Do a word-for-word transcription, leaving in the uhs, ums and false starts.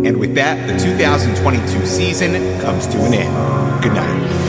And with that, the two thousand twenty-two season comes to an end. Good night.